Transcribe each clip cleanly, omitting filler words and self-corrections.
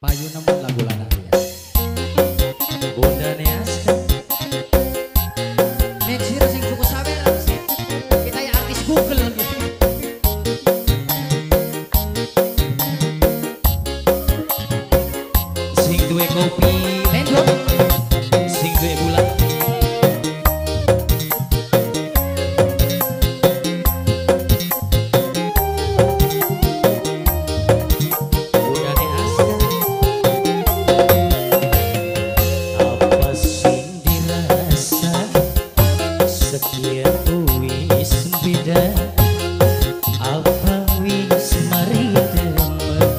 Payu nemu lagu lanang ya. Bunda Neaska. Next year sing cukup sabar sih. Kita ya artis Google gitu. Sing duwe kopi Lendot. sing duwe bulan. Bunda Neaska. Apa sing dirasa sekian wis beda. Apa wis mari demen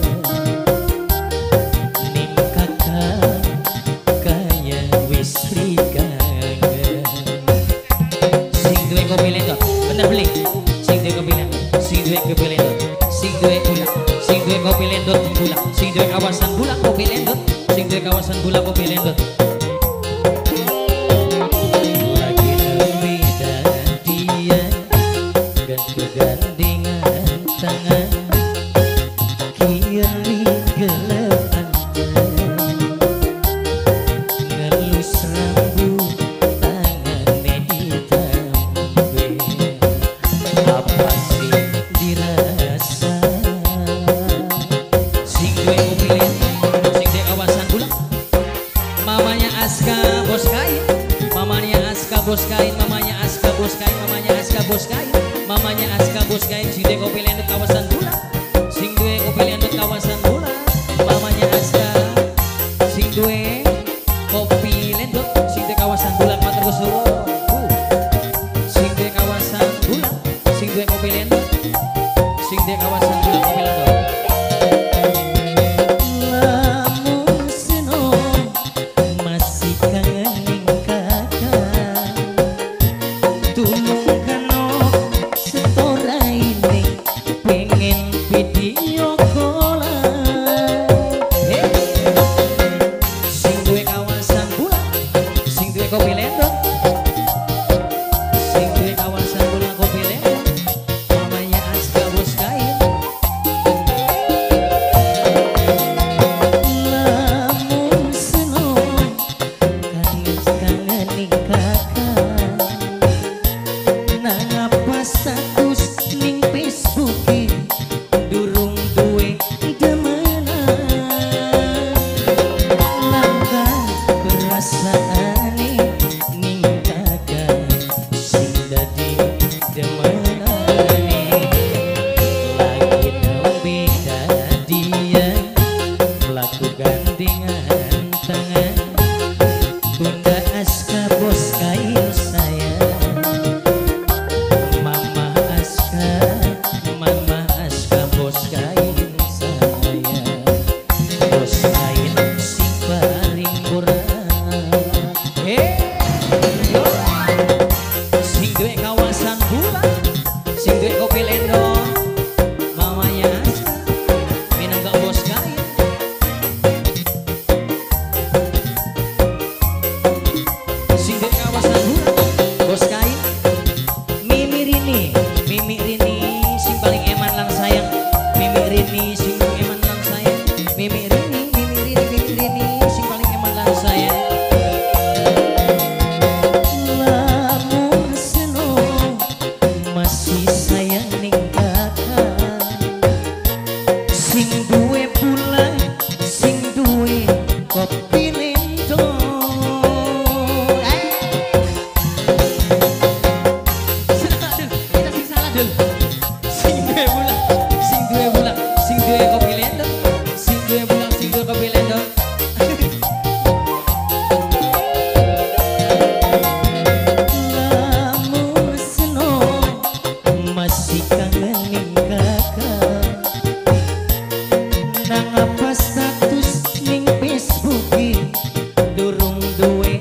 ning kakak kaya wis rikangen. Sing duwe kopi lendot bener beli. Sing duwe kopi lendot, sing duwe kopi lendot, sing duwe bulan, sing duwe kopi lendot bulan, sing duwe kawasan bulan kopi lendot, sing duwe kawasan bulan kopi lendot. Lagi nepi dan dia bergandengan tangan kiri gelap ngelus rambut tangannya ditampe. Apa sih dirasa sing duwe kopi lendot, sing duwe kawasan bulan. Mamanya Aska bos kain, mamanya Aska bos kain, mamanya Aska bos kain, mamanya Aska bos kain, mamanya Aska bos kain. Sing duwe kopi lendot kawasan bulan, sing duwe kopi lendot kawasan bulan. Mamanya Aska, sing duwe kopi lendot, sing duwe kawasan bulan matur Gusuwo. Sing duwe kawasan bulan, sing duwe kopi lendot, sing duwe kawasan bulan kopi lendot. Lamun senong masih kangen ning kakak, tulung kano setora ini pengen video callan. Sing duwe kawasan bulan, sing duwe kopi lendot, sing duwe kawasan bulan kopi lendot. Mamanya Aska bos kain. Lamun senong kangen ning kakak, nang apa status ning Facebook durung duwe demenan. Langkah perasaane ning kakak sing dadi demenane. Lagi nembe dia melaku gandengan tangan. Bunda Aska bos kain sayang, Mama Aska, Mama Aska bos kain sayang, bos kain sing paling murah. Sing duwe kawasan bulan, sing duwe kopi lendot, mamanya Aska, minangka bos kain. Sing duwe kawasan bulan, bos kain. Mimi Rini sing paling eman lang sayang. Mimi Rini sing eman lang sayang. Mimi Rini sing paling eman lang sayang. Lamun senong masih sayang ning kakak, sing duwe bulan, sing duwe kopi lendot. Aduh, kita sing salah dul. Sing duwe bulan, sing duwe bulan, sing duwe kopi lendot, sing duwe bulan, sing duwe kopi lendot. Lamun senong masih kangen ning kakak, nang apa status ning Facebook durung duwe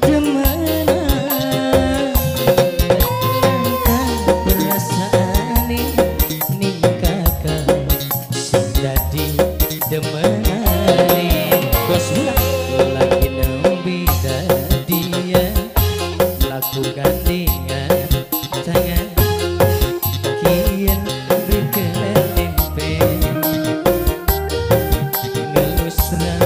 demenan. Langkah perasaane ning kakak sing dadi demenane. Bos bulan lagi nembe dia laku gandengan tangan kian berkelan tempe ngelus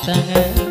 tangan